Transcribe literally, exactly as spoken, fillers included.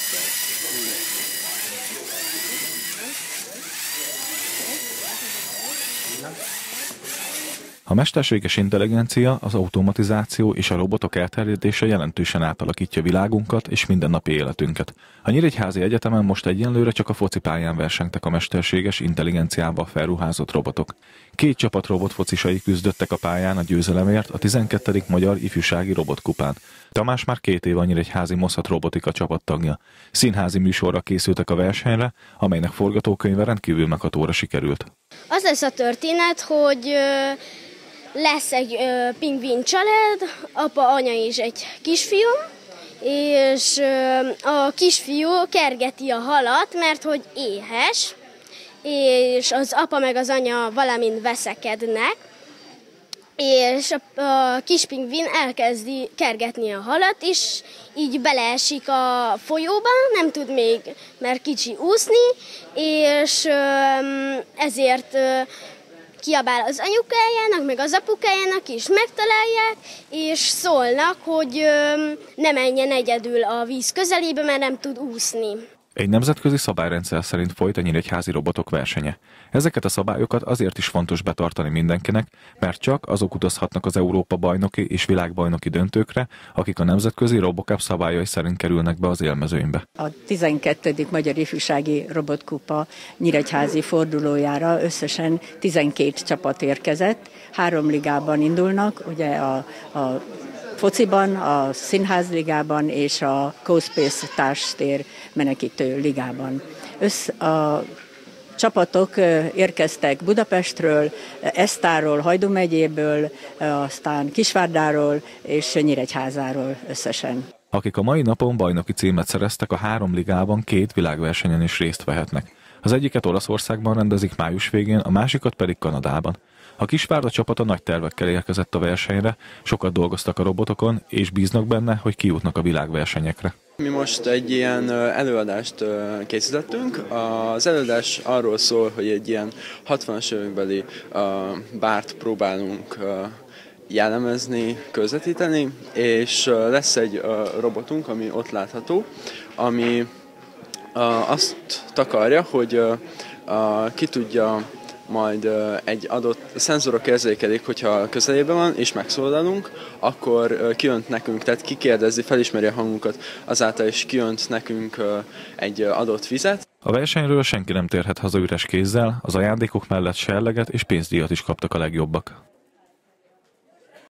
A mesterséges intelligencia, az automatizáció és a robotok elterjedése jelentősen átalakítja világunkat és mindennapi életünket. A Nyíregyházi Egyetemen most egyenlőre csak a focipályán versengtek a mesterséges intelligenciával felruházott robotok. Két csapat robotfocisai küzdöttek a pályán a győzelemért a tizenkettedik Magyar Ifjúsági Robotkupán. Tamás már két év a Nyíregyházi Mossad Robotika csapattagja. Színházi műsorra készültek a versenyre, amelynek forgatókönyve rendkívül meghatóra sikerült. Az lesz a történet, hogy lesz egy ö, pingvin család, apa, anya és egy kisfiú, és ö, a kisfiú kergeti a halat, mert hogy éhes, és az apa meg az anya valamint veszekednek, és a, a kis pingvin elkezdi kergetni a halat, és így beleesik a folyóba, nem tud még, mert kicsi úszni, és ö, ezért ö, kiabál az anyukájának, meg az apukájának is, megtalálják, és szólnak, hogy ö, ne menjen egyedül a víz közelébe, mert nem tud úszni. Egy nemzetközi szabályrendszer szerint folyt a nyíregyházi robotok versenye. Ezeket a szabályokat azért is fontos betartani mindenkinek, mert csak azok utazhatnak az Európa-bajnoki és világbajnoki döntőkre, akik a nemzetközi RoboCup szabályai szerint kerülnek be az élmezőnybe. A tizenkettedik Magyar Ifjúsági Robotkupa nyíregyházi fordulójára összesen tizenkét csapat érkezett. Három ligában indulnak, ugye a, a fociban, a Színházligában és a CoSpace társtér menekítő ligában. Össz, a csapatok érkeztek Budapestről, Esztáról, Hajdú megyéből, aztán Kisvárdáról és Nyíregyházáról összesen. Akik a mai napon bajnoki címet szereztek, a három ligában két világversenyen is részt vehetnek. Az egyiket Olaszországban rendezik május végén, a másikat pedig Kanadában. A Kisvárda csapata nagy tervekkel érkezett a versenyre, sokat dolgoztak a robotokon, és bíznak benne, hogy kijutnak a világversenyekre. Mi most egy ilyen előadást készítettünk. Az előadás arról szól, hogy egy ilyen hatvanas évekbeli bárt próbálunk jellemezni, közvetíteni, és lesz egy robotunk, ami ott látható, ami azt takarja, hogy ki tudja majd egy adott szenzorok érzékelik, hogyha közelében van, és megszólalunk, akkor kijönt nekünk, tehát kikérdezi, felismeri a hangunkat, azáltal is kijönt nekünk egy adott vizet. A versenyről senki nem térhet haza üres kézzel, az ajándékok mellett serleget és pénzdíjat is kaptak a legjobbak.